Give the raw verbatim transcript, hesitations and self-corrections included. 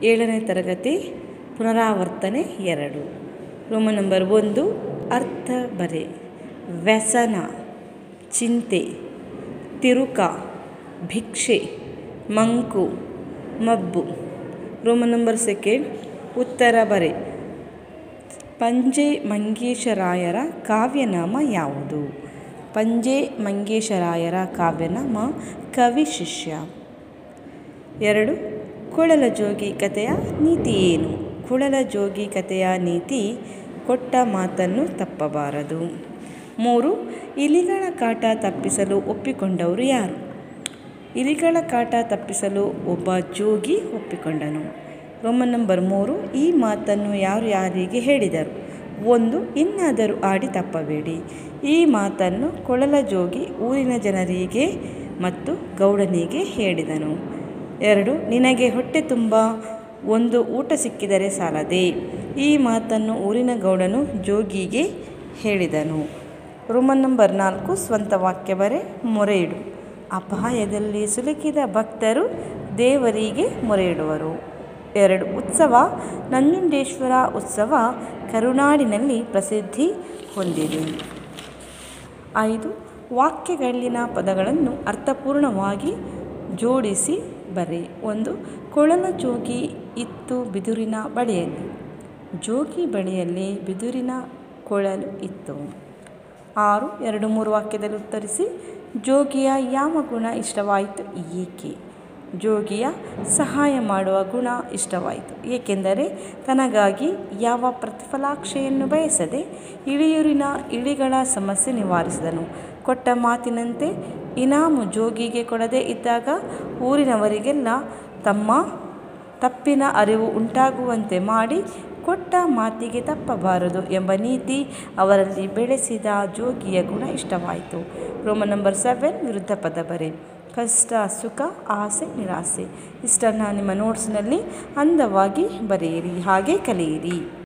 ಏಳನೇ ತರಗತಿ ಪುನರಾವರ್ತನೆ ಎರಡು. ರೋಮನ್ ನಂಬರ್ ಒಂದು ಅರ್ಥ ಬರೆ. ವ್ಯಸನ, ಚಿಂತೆ, ತಿರುಕ, ಭಿಕ್ಷೆ, ಮಂಕು, ಮಬ್ಬು. ರೋಮನ್ ನಂಬರ್ ಸೆಕೆಂಡ್ ಉತ್ತರ ಬರೆ. ಪಂಜೆ ಮಂಗೇಶರಾಯರ ಕಾವ್ಯನಾಮ ಯಾವುದು? ಪಂಜೆ ಮಂಗೇಶರಾಯರ ಕಾವ್ಯನಾಮ ಕವಿ ಶಿಷ್ಯ. ಎರಡು ಕೊಳಲಜೋಗಿ ಕಥೆಯ ನೀತಿ ಏನು? ಕೊಳಲಜೋಗಿ ಕಥೆಯ ನೀತಿ ಕೊಟ್ಟ ಮಾತನ್ನು ತಪ್ಪಬಾರದು. ಮೂರು ಇಲಿಗಳ ಕಾಟ ತಪ್ಪಿಸಲು ಒಪ್ಪಿಕೊಂಡವರು ಯಾರು? ಇಲಿಗಳ ಕಾಟ ತಪ್ಪಿಸಲು ಒಬ್ಬ ಜೋಗಿ ಒಪ್ಪಿಕೊಂಡನು. ರೋಮನ್ ನಂಬರ್ ಮೂರು ಈ ಮಾತನ್ನು ಯಾರು ಯಾರಿಗೆ ಹೇಳಿದರು? ಒಂದು ಇನ್ನಾದರೂ ಆಡಿ ತಪ್ಪಬೇಡಿ. ಈ ಮಾತನ್ನು ಕೊಳಲಜೋಗಿ ಊರಿನ ಜನರಿಗೆ ಮತ್ತು ಗೌಡನಿಗೆ ಹೇಳಿದನು. ಎರಡು ನಿನಗೆ ಹೊಟ್ಟೆ ತುಂಬ ಒಂದು ಊಟ ಸಿಕ್ಕಿದರೆ ಸಾಲದೆ. ಈ ಮಾತನ್ನು ಊರಿನ ಗೌಡನು ಜೋಗಿಗೆ ಹೇಳಿದನು. ರೋಮನ್ ನಂಬರ್ ನಾಲ್ಕು ಸ್ವಂತ ವಾಕ್ಯ ಬರೆ. ಮೊರೆಯಿಡು. ಅಪಾಯದಲ್ಲಿ ಸಿಲುಕಿದ ಭಕ್ತರು ದೇವರಿಗೆ ಮೊರೆಯಿಡುವರು. ಎರಡು ಉತ್ಸವ ನಂಜುಂಡೇಶ್ವರ ಉತ್ಸವ ಕರುನಾಡಿನಲ್ಲಿ ಪ್ರಸಿದ್ಧಿ ಹೊಂದಿದೆ. ಐದು ವಾಕ್ಯಗಳಲ್ಲಿನ ಪದಗಳನ್ನು ಅರ್ಥಪೂರ್ಣವಾಗಿ ಜೋಡಿಸಿ ಬರೆ. ಒಂದು ಕೊಳಲ ಜೋಗಿ ಇತ್ತು ಬಿದುರಿನ ಬಳಿಯಲ್ಲಿ. ಜೋಗಿ ಬಳಿಯಲ್ಲಿ ಬಿದುರಿನ ಕೊಳಲು ಇತ್ತು. ಆರು ಎರಡು ಮೂರು ವಾಕ್ಯದಲ್ಲಿ ಉತ್ತರಿಸಿ. ಜೋಗಿಯ ಯಾವ ಗುಣ ಇಷ್ಟವಾಯಿತು ಏಕೆ? ಜೋಗಿಯ ಸಹಾಯ ಮಾಡುವ ಗುಣ ಇಷ್ಟವಾಯಿತು, ಏಕೆಂದರೆ ತನಗಾಗಿ ಯಾವ ಪ್ರತಿಫಲಾಪೇಕ್ಷೆಯನ್ನು ಬಯಸದೆ ಇಳಿಯೂರಿನ ಇಲಿಗಳ ಸಮಸ್ಯೆ ನಿವಾರಿಸಿದನು. ಕೊಟ್ಟ ಮಾತಿನಂತೆ ಇನಾಮು ಜೋಗಿಗೆ ಕೊಡದೇ ಇದ್ದಾಗ ಊರಿನವರಿಗೆಲ್ಲ ತಮ್ಮ ತಪ್ಪಿನ ಅರಿವು ಉಂಟಾಗುವಂತೆ ಮಾಡಿ ಕೊಟ್ಟ ಮಾತಿಗೆ ತಪ್ಪಬಾರದು ಎಂಬ ನೀತಿ ಅವರಲ್ಲಿ ಬೆಳೆಸಿದ ಜೋಗಿಯ ಗುಣ ಇಷ್ಟವಾಯಿತು. ರೋಮನ್ ನಂಬರ್ ಸೆವೆನ್ ವಿರುದ್ಧ ಪದ ಬರೆ. ಕಷ್ಟ, ಸುಖ, ಆಸೆ, ನಿರಾಸೆ. ಇಷ್ಟನ್ನು ನಿಮ್ಮ ನೋಟ್ಸ್ನಲ್ಲಿ ಅಂದವಾಗಿ ಬರೆಯಿರಿ, ಹಾಗೆ ಕಲಿಯಿರಿ.